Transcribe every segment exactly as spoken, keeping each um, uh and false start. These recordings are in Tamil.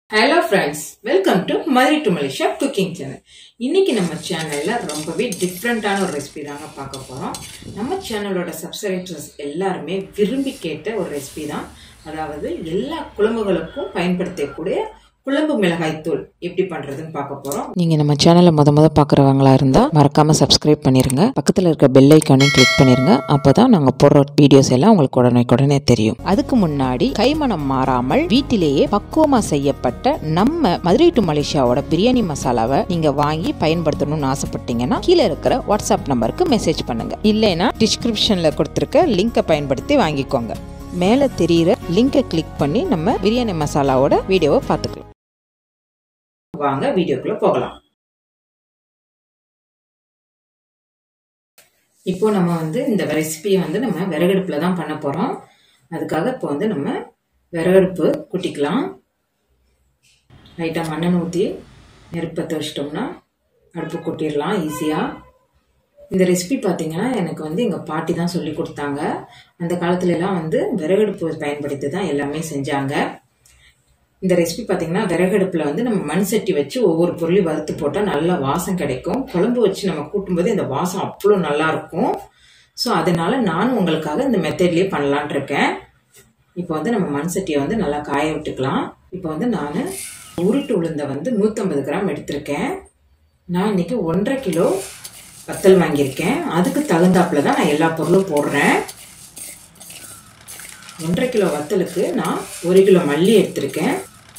Hello friends, welcome to Mother to Malaysia cooking channel. இன்னைக்கு நம்ம சேனல்ல ரொம்பவே டிஃபரண்டான ஒரு ரெசிபி தாங்க பார்க்க போறோம். நம்ம சேனலோட சப்ஸ்கிரைபர்ஸ் எல்லாரும் விரும்பி கேட்ட ஒரு ரெசிபி தான். அதாவது எல்லா குழம்புகளுக்கும் பயன்படுத்தக்கூடிய குழம்பு மிளகாய் தூள் எப்படி பண்றதுன்னு பார்க்க போறோம். நீங்க நம்ம சேனலை முத முத பார்க்குறவங்களா இருந்தா மறக்காம சப்ஸ்கிரைப் பண்ணிருங்க. பக்கத்துல இருக்க பெல் ஐகானையும் கிளிக் பண்ணிருங்க. அப்பதான் நாங்க போடுற வீடியோஸ் எல்லாம் உங்களுக்கு உடனே தெரியும். அதுக்கு முன்னாடி கைமணம் மாறாமல் வீட்டிலேயே பக்குவமா செய்யப்பட்ட நம்ம மதுரை டு மலேசியாவோட பிரியாணி மசாலாவை நீங்க வாங்கி பயன்படுத்தணும்னு ஆசைப்பட்டீங்கன்னா கீழே இருக்கிற வாட்ஸ்அப் நம்பருக்கு மெசேஜ் பண்ணுங்க. இல்லைன்னா டிஸ்கிரிப்ஷன்ல கொடுத்திருக்க லிங்கை பயன்படுத்தி வாங்கிக்கோங்க. மேல தெரியுற லிங்கை கிளிக் பண்ணி நம்ம பிரியாணி மசாலாவோட வீடியோவை பார்த்துக்கலாம். வாங்க வீடியோக்குள்ள போகலாம். இப்போ நம்ம வந்து இந்த ரெசிபியை வந்து நம்ம விறகடுப்புல தான் பண்ண போறோம். அதுக்காக இப்போ வந்து நம்ம விறகடுப்பு குட்டிக்கலாம். லைட்டா மண்ணெண்ணெய் ஊற்றி நெருப்பத்தை வச்சிட்டோம்னா அடுப்பு கொட்டிடலாம் ஈஸியா. இந்த ரெசிபி பார்த்தீங்கன்னா எனக்கு வந்து எங்க பாட்டி தான் சொல்லி கொடுத்தாங்க. அந்த காலத்துல எல்லாம் வந்து விறகடுப்பு பயன்படுத்தி தான் எல்லாமே செஞ்சாங்க. இந்த ரெசிபி பார்த்தீங்கன்னா விறகடுப்புல வந்து நம்ம மண் சட்டி வச்சு ஒவ்வொரு பொருளையும் வறுத்து போட்டால் நல்லா வாசம் கிடைக்கும். குழம்பு வச்சு நம்ம கூட்டும்போது இந்த வாசம் அவ்வளோ நல்லா இருக்கும். ஸோ அதனால நானும் உங்களுக்காக இந்த மெத்தட்லயே பண்ணலான் இருக்கேன். இப்போ வந்து நம்ம மண் சட்டியை வந்து நல்லா காய விட்டுக்கலாம். இப்போ வந்து நான் உருட்டு உளுந்தை வந்து நூற்றம்பது கிராம் எடுத்திருக்கேன். நான் இன்னைக்கு ஒன்றரை கிலோ வத்தல் வாங்கியிருக்கேன். அதுக்கு தகுந்தாப்புல தான் நான் எல்லா பொருளும் போடுறேன். ஒன்றரை கிலோ வத்தலுக்கு நான் ஒரு கிலோ மல்லி எடுத்திருக்கேன்.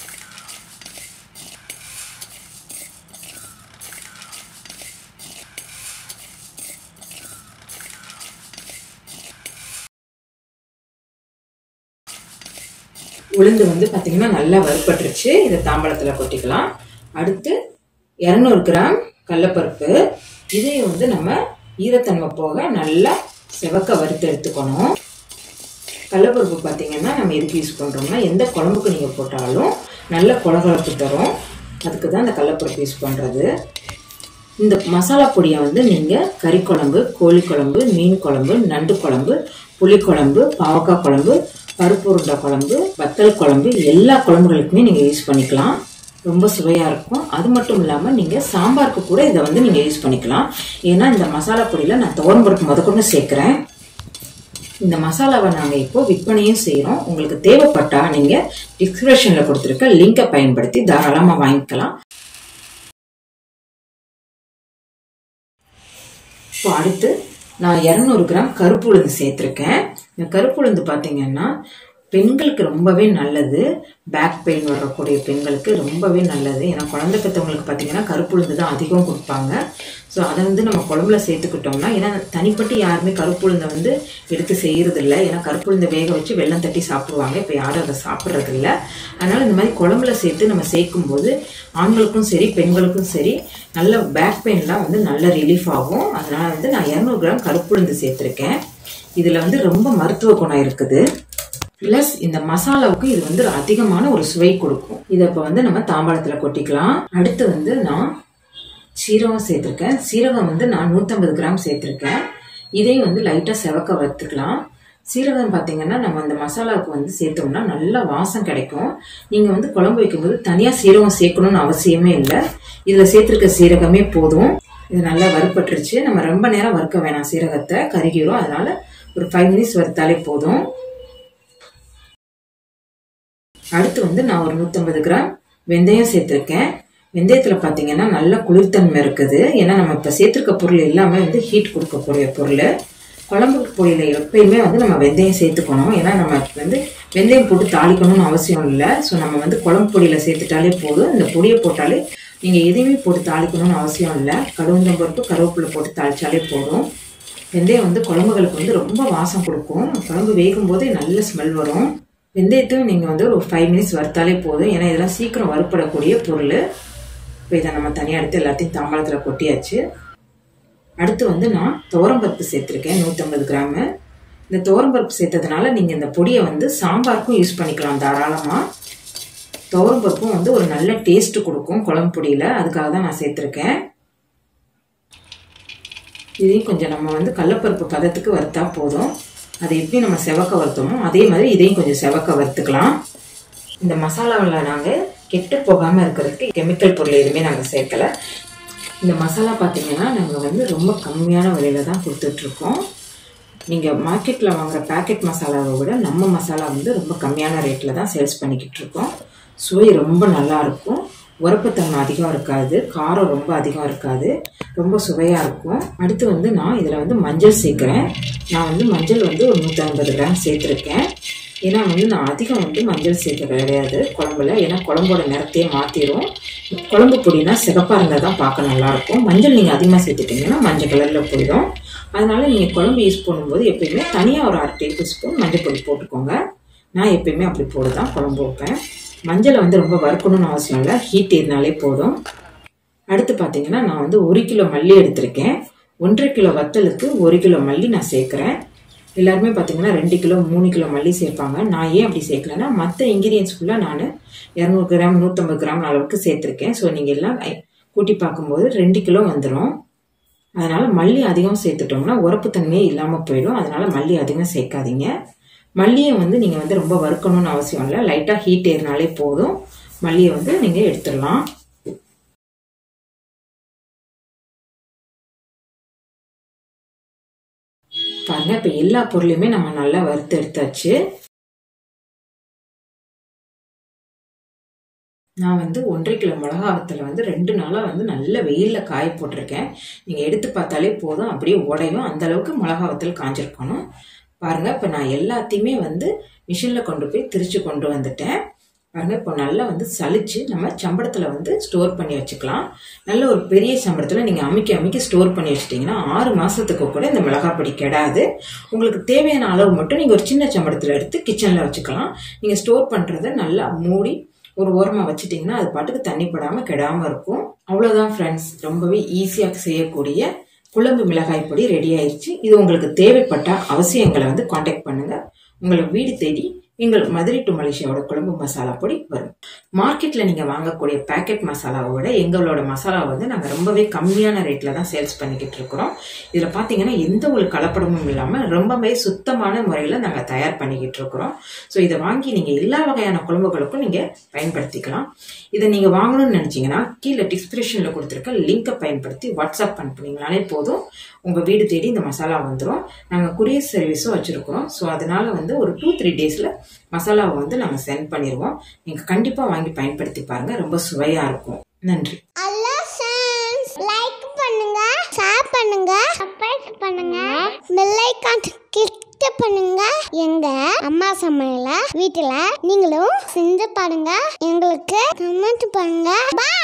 உளுந்து வந்து பாத்தீங்கன்னா நல்லா வறுபட்டுருச்சு. இதை தாம்பளத்துல கொட்டிக்கலாம். அடுத்து இருநூறு கிராம் கடலைப்பருப்பு. இதையும் வந்து நம்ம ஈரத்தன்மை போக நல்லா செவக்க வறுத்து எடுத்துக்கணும். கடலைப்பருப்பு பார்த்தீங்கன்னா நம்ம எதுக்கு யூஸ் பண்ணுறோம்னா எந்த குழம்புக்கு நீங்கள் போட்டாலும் நல்ல குழகுழப்பு தரும். அதுக்கு தான் இந்த கடலைப்பருப்பு யூஸ் பண்ணுறது. இந்த மசாலா பொடியை வந்து நீங்கள் கறி குழம்பு, கோழி குழம்பு, மீன் குழம்பு, நண்டு குழம்பு, புளிக்குழம்பு, பாவக்காய் குழம்பு, பருப்பு உருண்டை குழம்பு, வத்தல் குழம்பு எல்லா குழம்புகளுக்குமே நீங்கள் யூஸ் பண்ணிக்கலாம். ரொம்ப சுவையாக இருக்கும். அது மட்டும் இல்லாமல் நீங்கள் சாம்பாருக்கு கூட இதை வந்து நீங்கள் யூஸ் பண்ணிக்கலாம். ஏன்னா இந்த மசாலா பொடியில் நான் துவரம்பருப்பு முதற்கொண்டு சேர்க்குறேன். இந்த மசாலாவை நாங்கள் இப்போ விற்பனையும் செய்கிறோம். உங்களுக்கு தேவைப்பட்டா நீங்கள் டிஸ்கிரிப்ஷனில் கொடுத்துருக்க லிங்கை பயன்படுத்தி தாராளமாக வாங்கிக்கலாம். இப்போ அடுத்து நான் இருநூறு கிராம் கருப்பு உளுந்து சேர்த்துருக்கேன். இந்த கருப்பு உளுந்து பார்த்தீங்கன்னா பெண்களுக்கு ரொம்பவே நல்லது. பேக் பெயின் வரக்கூடிய பெண்களுக்கு ரொம்பவே நல்லது. ஏன்னா குழந்தை பெற்றவங்களுக்கு பார்த்தீங்கன்னா கருப்பு உளுந்து தான் அதிகம் கொடுப்பாங்க. ஸோ அதை வந்து நம்ம குழம்புல சேர்த்துக்கிட்டோம்னா, ஏன்னா தனிப்பட்டு யாருமே கருப்பு உளுந்தை வந்து எடுத்து செய்யறது இல்லை. ஏன்னா கருப்பு உளுந்தை வேக வச்சு வெல்லம் தட்டி சாப்பிடுவாங்க. இப்போ யாரும் அதை சாப்பிட்றது இல்லை. அதனால இந்த மாதிரி குழம்புல சேர்த்து நம்ம சேர்க்கும் போது ஆண்களுக்கும் சரி பெண்களுக்கும் சரி நல்ல பேக் பெயின்லாம் வந்து நல்ல ரிலீஃப் ஆகும். அதனால வந்து நான் இருநூறு கிராம் கருப்பு உளுந்து சேர்த்துருக்கேன். இதுல வந்து ரொம்ப மருத்துவ குணம் இருக்குது. பிளஸ் இந்த மசாலாவுக்கு இது வந்து அதிகமான ஒரு சுவை கொடுக்கும். இதை இப்போ வந்து நம்ம தாம்பாளத்துல கொட்டிக்கலாம். அடுத்து வந்து நான் சீரகம் சேர்த்திருக்கேன். சீரகம் வந்து நான் நூற்றம்பது கிராம் சேர்த்திருக்கேன். இதையும் வந்து லைட்டா செவக்க வறுத்துக்கலாம். சீரகம் பார்த்தீங்கன்னா நம்ம அந்த மசாலாவுக்கு வந்து சேர்த்தோம்னா நல்ல வாசம் கிடைக்கும். நீங்க வந்து குழம்பு வைக்கும்போது தனியா சீரகம் சேர்க்கணும்னு அவசியமே இல்லை. இதுல சேர்த்திருக்க சீரகமே போதும். இது நல்லா வறுப்பட்டுருச்சு. நம்ம ரொம்ப நேரம் வறுக்க வேணாம், சீரகத்தை கருகிரும். அதனால ஒரு ஃபைவ் மினிட்ஸ் வறுத்தாலே போதும். அடுத்து வந்து நான் ஒரு நூற்றம்பது கிராம் வெந்தயம் சேர்த்திருக்கேன். வெந்தயத்துல பாத்தீங்கன்னா நல்ல குளிர்த்தன்மை இருக்குது. ஏன்னா நம்ம இப்ப சேர்த்திருக்க பொருள் எல்லாமே வந்து ஹீட் கொடுக்கக்கூடிய பொருள். குழம்பு பொடியில எப்பயுமே வந்து நம்ம வெந்தயம் சேர்த்துக்கணும். ஏன்னா நம்ம வந்து வெந்தயம் போட்டு தாளிக்கணும்னு அவசியம் இல்லை. ஸோ நம்ம வந்து குழம்பு பொடியில சேர்த்துட்டாலே போதும். இந்த பொடியை போட்டாலே நீங்க எதையுமே போட்டு தாளிக்கணும்னு அவசியம் இல்லை. கடுகுந்தம்பருப்பு, கருவேப்பிலை போட்டு தாளிச்சாலே போதும். வெந்தயம் வந்து குழம்புகளுக்கு வந்து ரொம்ப வாசம் கொடுக்கும். குழம்பு வேகும் போதே நல்ல ஸ்மெல் வரும். வெந்தயத்தையும் நீங்க வந்து ஒரு ஃபைவ் மினிட்ஸ் வறுத்தாலே போதும். ஏன்னா இதெல்லாம் சீக்கிரம் வறுப்படக்கூடிய பொருள். இப்போ இதை நம்ம தனியாக எடுத்து எல்லாத்தையும் தாம்பாளத்துல கொட்டியாச்சு. அடுத்து வந்து நான் துவரம்பருப்பு சேர்த்திருக்கேன் நூற்றம்பது கிராமு. இந்த துவரம்பருப்பு சேர்த்ததுனால நீங்க இந்த பொடியை வந்து சாம்பாருக்கும் யூஸ் பண்ணிக்கலாம் தாராளமா. துவரம்பருப்பும் வந்து ஒரு நல்ல டேஸ்ட் கொடுக்கும் குழம்பு பொடியில. அதுக்காக தான் நான் சேர்த்திருக்கேன். இதையும் கொஞ்சம் நம்ம வந்து கடலைப்பருப்பு பதத்துக்கு வறுத்தா போதும். அதை எப்படி நம்ம செவக்க வறுத்தோமோ அதே மாதிரி இதையும் கொஞ்சம் செவக்க வறுத்துக்கலாம். இந்த மசாலாவில் நாங்கள் கெட்டு போகாமல் இருக்கிறதுக்கு கெமிக்கல் பொருள் எதுவுமே நாங்கள் சேர்க்கலை. இந்த மசாலா பார்த்தீங்கன்னா நாங்கள் வந்து ரொம்ப கம்மியான விலையில தான் கொடுத்துட்ருக்கோம். நீங்கள் மார்க்கெட்டில் வாங்குகிற பேக்கெட் மசாலாவை விட நம்ம மசாலா வந்து ரொம்ப கம்மியான ரேட்டில் தான் சேல்ஸ் பண்ணிக்கிட்டு இருக்கோம். சுவை ரொம்ப நல்லாயிருக்கும். உரப்புத்தன்மை அதிகம் இருக்காது, காரம் ரொம்ப அதிகம் இருக்காது, ரொம்ப சுவையாக இருக்கும். அடுத்து வந்து நான் இதில் வந்து மஞ்சள் சேர்க்குறேன். நான் வந்து மஞ்சள் வந்து ஒரு நூற்றி ஐம்பது கிராம் சேர்த்துருக்கேன். ஏன்னா வந்து நான் அதிகம் வந்து மஞ்சள் சேர்க்க கிடையாது குழம்புல, ஏன்னா குழம்போட நிறத்தையே மாற்றிடும். குழம்பு பொடினா சிகப்பாக இருந்தால் தான் பார்க்க நல்லாயிருக்கும். மஞ்சள் நீங்கள் அதிகமாக சேர்த்துட்டிங்கன்னா மஞ்சள் கலரில் போயிடும். அதனால நீங்கள் குழம்பு யூஸ் பண்ணும்போது எப்பயுமே தனியாக ஒரு அரை டேபிள் ஸ்பூன் மஞ்சள் பொடி போட்டுக்கோங்க. நான் எப்பயுமே அப்படி போட்டு தான் குழம்பு வைப்பேன். மஞ்சளை வந்து ரொம்ப வறுக்கணும்னு அவசியம் இல்லை, ஹீட் ஏறினாலே போதும். அடுத்து பார்த்தீங்கன்னா நான் வந்து ஒரு கிலோ மல்லி எடுத்திருக்கேன். ஒன்றரை கிலோ வத்தலுக்கு ஒரு கிலோ மல்லி நான் சேர்க்குறேன். எல்லாருமே பார்த்தீங்கன்னா ரெண்டு கிலோ மூணு கிலோ மல்லி சேர்ப்பாங்க. நான் ஏன் அப்படி சேர்க்கலன்னா மற்ற இன்கிரியன்ஸ் ஃபுல்லாக நான் இரநூறு கிராம் நூற்றம்பது கிராம் அளவுக்கு சேர்த்துருக்கேன். ஸோ நீங்கள் எல்லாம் கூட்டி பார்க்கும்போது ரெண்டு கிலோ வந்துடும். அதனால் மல்லி அதிகம் சேர்த்துட்டோம்னா உரப்புத்தன்மையே இல்லாமல் போயிடும். அதனால் மல்லி அதிகம் சேர்க்காதீங்க. மல்லியை வந்து நீங்கள் வந்து ரொம்ப வறுக்கணும்னு அவசியம் இல்லை, லைட்டாக ஹீட் ஏறினாலே போதும். மல்லியை வந்து நீங்கள் எடுத்துடலாம். பாருங்க, இப்போ எல்லா பொருளையுமே நம்ம நல்லா வறுத்து எடுத்தாச்சு. நான் வந்து ஒன்றரை கிலோ மிளகா வத்தலை வந்து ரெண்டு நாளாக வந்து நல்ல வெயிலில் காய போட்டிருக்கேன். நீங்கள் எடுத்து பார்த்தாலே போதும், அப்படியே உடையும். அந்த அளவுக்கு மிளகா வத்தல் காஞ்சிருக்கணும். பாருங்கள், இப்போ நான் எல்லாத்தையுமே வந்து மிஷினில் கொண்டு போய் திரிச்சு கொண்டு வந்துட்டேன். பாருங்கள், இப்போ நல்லா வந்து சலிச்சு நம்ம சம்பளத்தில் வந்து ஸ்டோர் பண்ணி வச்சுக்கலாம். நல்ல ஒரு பெரிய சம்பளத்தில் நீங்கள் அமுக்கி அமுக்கி ஸ்டோர் பண்ணி வச்சிட்டிங்கன்னா ஆறு மாதத்துக்கு கூட இந்த மிளகாய் பொடி கெடாது. உங்களுக்கு தேவையான அளவு மட்டும் நீங்கள் ஒரு சின்ன சம்பளத்தில் எடுத்து கிச்சனில் வச்சுக்கலாம். நீங்கள் ஸ்டோர் பண்ணுறதை நல்லா மூடி ஒரு ஓரமாக வச்சுட்டிங்கன்னா அது பாட்டுக்கு தண்ணி படாமல் கெடாமல் இருக்கும். அவ்வளோதான் ஃப்ரெண்ட்ஸ், ரொம்பவே ஈஸியாக செய்யக்கூடிய குழம்பு மிளகாய் பொடி ரெடி ஆயிடுச்சு. இது உங்களுக்கு தேவைப்பட்ட அவசியங்களை வந்து காண்டாக்ட் பண்ணுங்க. உங்களை வீடு தேடி எங்கள் மதுரை டு மலேசியாவோட குழம்பு மசாலா பொடி வரும். மார்க்கெட்ல நீங்க வாங்கக்கூடிய பேக்கெட் மசாலாவை விட எங்களோட மசாலா வந்து நாங்க ரொம்பவே கம்மியான ரேட்ல தான் சேல்ஸ் பண்ணிக்கிட்டு இருக்கிறோம். இதுல பாத்தீங்கன்னா எந்த ஒரு கலப்படமும் இல்லாம ரொம்பவே சுத்தமான முறையில நாங்க தயார் பண்ணிக்கிட்டு இருக்கிறோம். ஸோ இதை வாங்கி நீங்க எல்லா வகையான குழம்புகளுக்கும் நீங்க பயன்படுத்திக்கலாம். இதை நீங்க வாங்கணும்னு நினைச்சீங்கன்னா கீழே டிஸ்கிரிப்ஷன்ல கொடுத்துருக்க லிங்கை பயன்படுத்தி வாட்ஸ்அப் பண்ணினாலே போதும், உங்க வீடு தேடி இந்த மசாலா வந்துடும். நாங்க குரியர் சர்வீஸும் வச்சிருக்கிறோம். ஸோ அதனால வந்து ஒரு டூ த்ரீ டேஸ்ல மசாலாவை வந்து நாங்க சென்ட் பண்ணிடுவோம். நீங்க கண்டிப்பா வாங்கி பயன்படுத்தி பாருங்க, ரொம்ப சுவையா இருக்கும். நன்றி. லைக் பண்ணுங்க, ஷேர் பண்ணுங்க, சப்ஸ்கிரைப் பண்ணுங்க, பெல் ஐகான் கிளிக் பண்ணுங்க. எங்க அம்மா சமையல வீட்டுல நீங்களும் செஞ்சு பாருங்க. எங்களுக்கு கமெண்ட் பண்ணுங்க. பை.